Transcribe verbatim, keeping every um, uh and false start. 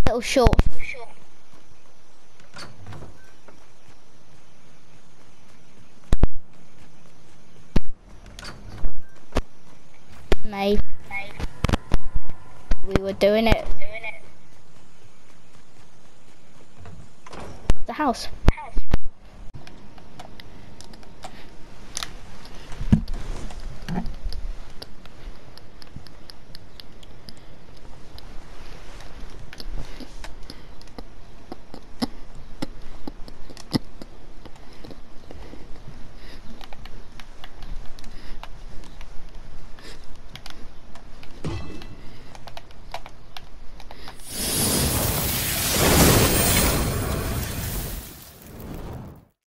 little short. Maybe we were doing it. The house.